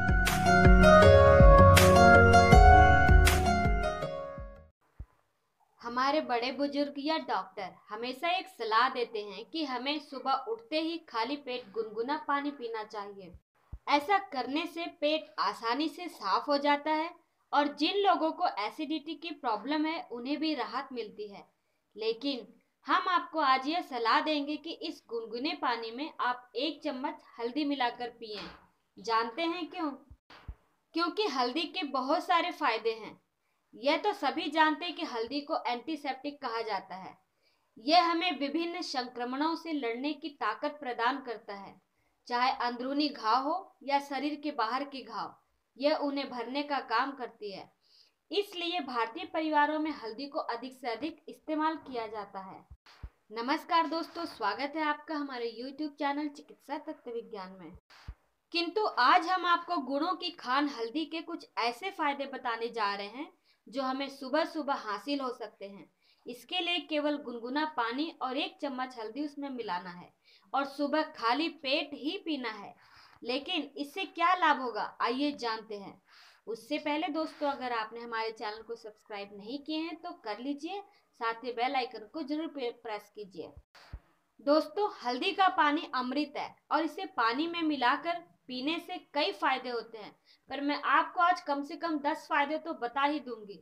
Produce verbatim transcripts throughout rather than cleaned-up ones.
हमारे बड़े बुजुर्ग या डॉक्टर हमेशा एक सलाह देते हैं कि हमें सुबह उठते ही खाली पेट गुनगुना पानी पीना चाहिए। ऐसा करने से पेट आसानी से साफ हो जाता है और जिन लोगों को एसिडिटी की प्रॉब्लम है उन्हें भी राहत मिलती है। लेकिन हम आपको आज यह सलाह देंगे कि इस गुनगुने पानी में आप एक चम्मच हल्दी मिलाकर पिएं। जानते हैं क्यों? क्योंकि हल्दी के बहुत सारे फायदे हैं। यह तो सभी जानते हैं कि हल्दी को एंटीसेप्टिक कहा जाता है। यह हमें विभिन्न संक्रमणों से लड़ने की ताकत प्रदान करता है, चाहे अंदरूनी घाव हो या शरीर के बाहर के घाव, यह उन्हें भरने का काम करती है। इसलिए भारतीय परिवारों में हल्दी को अधिक से अधिक इस्तेमाल किया जाता है। नमस्कार दोस्तों, स्वागत है आपका हमारे यूट्यूब चैनल चिकित्सा तत्व विज्ञान में। किंतु आज हम आपको गुणों की खान हल्दी के कुछ ऐसे फायदे बताने जा रहे हैं जो हमें सुबह सुबह हासिल हो सकते हैं। इसके लिए केवल गुनगुना पानी और एक चम्मच हल्दी उसमें मिलाना है और सुबह खाली पेट ही पीना है। लेकिन इससे क्या लाभ होगा, आइए जानते हैं। उससे पहले दोस्तों, अगर आपने हमारे चैनल को सब्सक्राइब नहीं किए हैं तो कर लीजिए, साथ ही बेल आइकन को जरूर प्रेस कीजिए। दोस्तों, हल्दी का पानी अमृत है और इसे पानी में मिलाकर पीने से कई फायदे होते हैं, पर मैं आपको आज कम से कम दस फायदे तो बता ही दूंगी।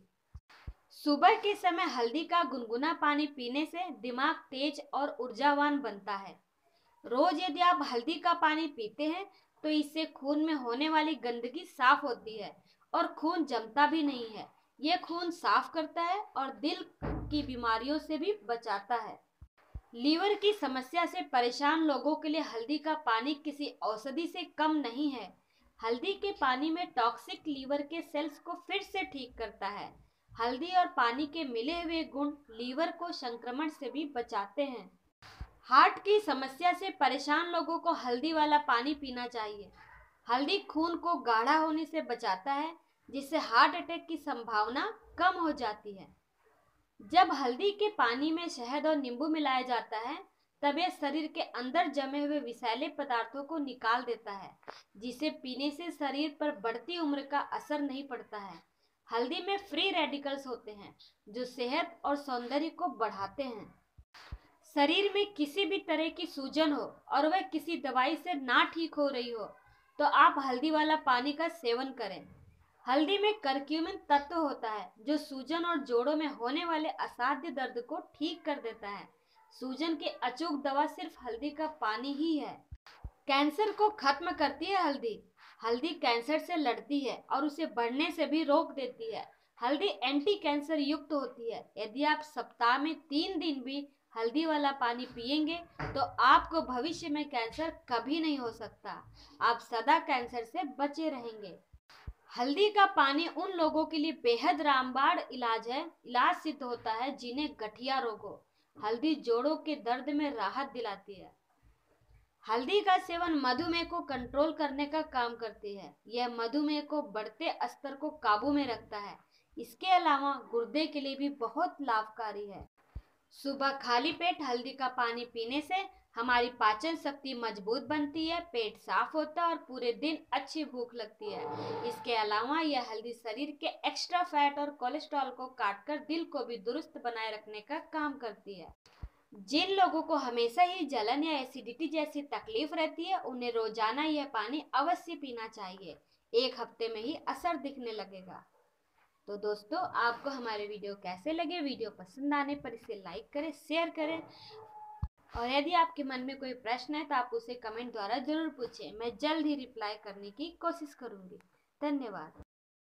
सुबह के समय हल्दी का गुनगुना पानी पीने से दिमाग तेज और ऊर्जावान बनता है। रोज यदि आप हल्दी का पानी पीते हैं तो इससे खून में होने वाली गंदगी साफ होती है और खून जमता भी नहीं है। यह खून साफ करता है और दिल की बीमारियों से भी बचाता है। लीवर की समस्या से परेशान लोगों के लिए हल्दी का पानी किसी औषधि से कम नहीं है। हल्दी के पानी में टॉक्सिक लीवर के सेल्स को फिर से ठीक करता है। हल्दी और पानी के मिले हुए गुण लीवर को संक्रमण से भी बचाते हैं। हार्ट की समस्या से परेशान लोगों को हल्दी वाला पानी पीना चाहिए। हल्दी खून को गाढ़ा होने से बचाता है, जिससे हार्ट अटैक की संभावना कम हो जाती है। जब हल्दी के पानी में शहद और नींबू मिलाया जाता है तब यह शरीर के अंदर जमे हुए विषैले पदार्थों को निकाल देता है, जिसे पीने से शरीर पर बढ़ती उम्र का असर नहीं पड़ता है। हल्दी में फ्री रेडिकल्स होते हैं जो सेहत और सौंदर्य को बढ़ाते हैं। शरीर में किसी भी तरह की सूजन हो और वह किसी दवाई से ना ठीक हो रही हो तो आप हल्दी वाला पानी का सेवन करें। हल्दी में करक्यूमिन तत्व होता है जो सूजन और जोड़ों में होने वाले असाध्य दर्द को ठीक कर देता है। सूजन की अचूक दवा सिर्फ हल्दी का पानी ही है। कैंसर को खत्म करती है हल्दी। हल्दी कैंसर से लड़ती है और उसे बढ़ने से भी रोक देती है। हल्दी एंटी कैंसर युक्त होती है। यदि आप सप्ताह में तीन दिन भी हल्दी वाला पानी पिएंगे तो आपको भविष्य में कैंसर कभी नहीं हो सकता। आप सदा कैंसर से बचे रहेंगे। हल्दी का पानी उन लोगों के लिए बेहद रामबाण इलाज है इलाज सिद्ध होता है जिन्हें गठिया रोग हो। हल्दी जोड़ों के दर्द में राहत दिलाती है। हल्दी का सेवन मधुमेह को कंट्रोल करने का काम करती है। यह मधुमेह को बढ़ते स्तर को काबू में रखता है। इसके अलावा गुर्दे के लिए भी बहुत लाभकारी है। सुबह खाली पेट हल्दी का पानी पीने से हमारी पाचन शक्ति मजबूत बनती है, पेट साफ होता है और पूरे दिन अच्छी भूख लगती है। इसके अलावा यह हल्दी शरीर के एक्स्ट्रा फैट और कोलेस्ट्रॉल को काटकर दिल को भी दुरुस्त बनाए रखने का काम करती है। जिन लोगों को हमेशा ही जलन या एसिडिटी जैसी तकलीफ रहती है उन्हें रोजाना यह पानी अवश्य पीना चाहिए। एक हफ्ते में ही असर दिखने लगेगा। तो दोस्तों, आपको हमारे वीडियो कैसे लगे? वीडियो पसंद आने पर इसे लाइक करें, शेयर करें और यदि आपके मन में कोई प्रश्न है तो आप उसे कमेंट द्वारा जरूर पूछें। मैं जल्द ही रिप्लाई करने की कोशिश करूंगी। धन्यवाद।